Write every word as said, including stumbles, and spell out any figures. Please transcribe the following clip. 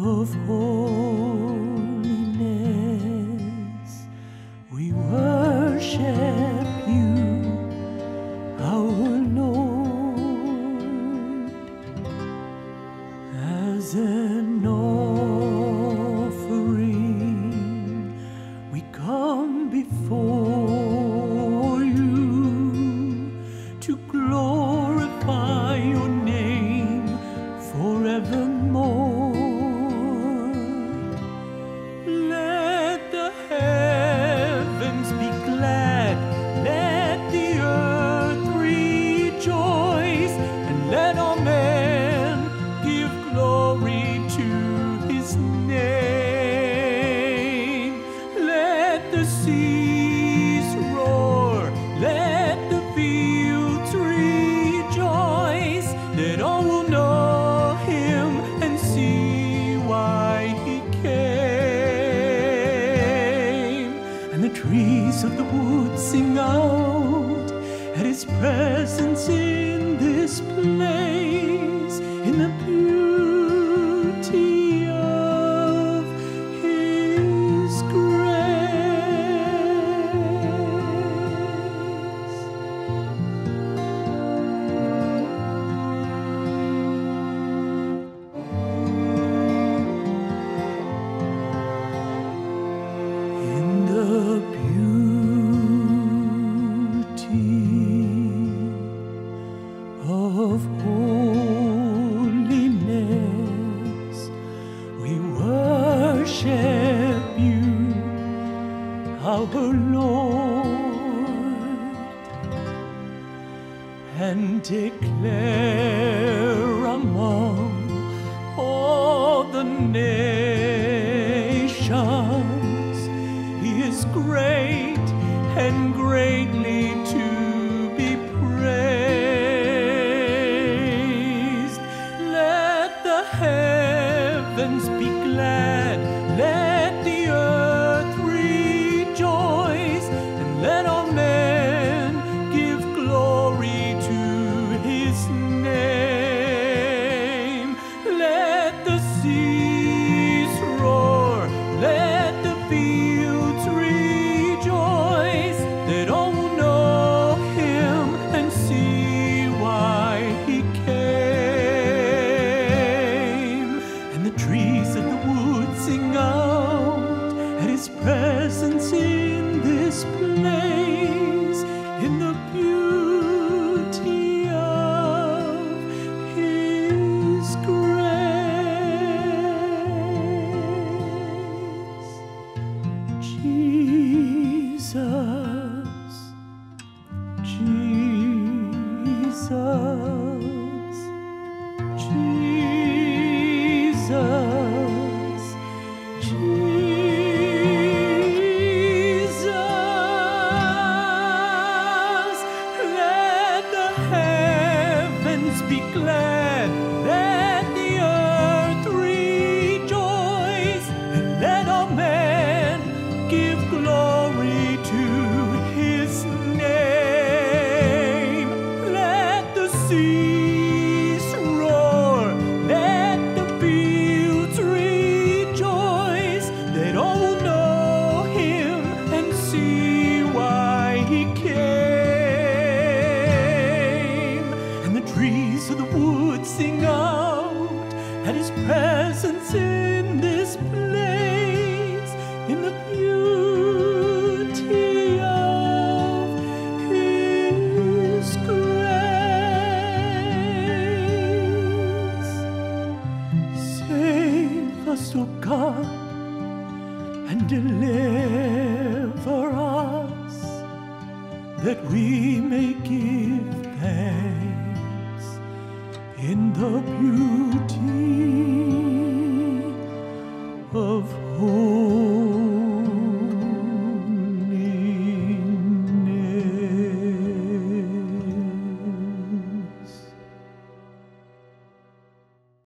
of holiness, we worship you, our Lord, as an offering. We come before you to glorify your name forevermore. Let the heavens be glad, let the earth rejoice, and let all men give glory to his name. Let the seas roar, let the fields rejoice, that all will know him and see why he came. And the trees of the wood sing out at his presence in this place, in the beauty of his grace. In the beauty of holiness, we worship you, our Lord, and declare among all the nations, he is great and greatly to be praised. Let the heavens be glad, let the earth rejoice, and let all men give glory to his name. Let the seas roar, let the fields rejoice, that all will know him and see why he came. And the trees of the wood sing out at his presence in this place, in the beauty of his grace. Jesus, Jesus, Jesus, Jesus. Let the heavens be glad, let the earth rejoice, and let all men give glory to his name. Let the seas roar, let the fields rejoice, that all will know him and see why he came. And the trees of the wood sing out at his presence in this place, in the beauty of his grace. Save us, O God, and deliver us, that we may give thanks in the beauty